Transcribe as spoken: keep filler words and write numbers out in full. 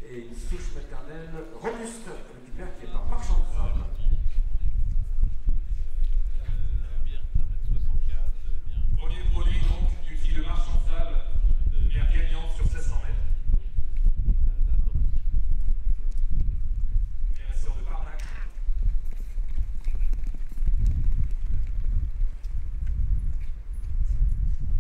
et une souche maternelle robuste, avec une mère qui est un marchand de femmes.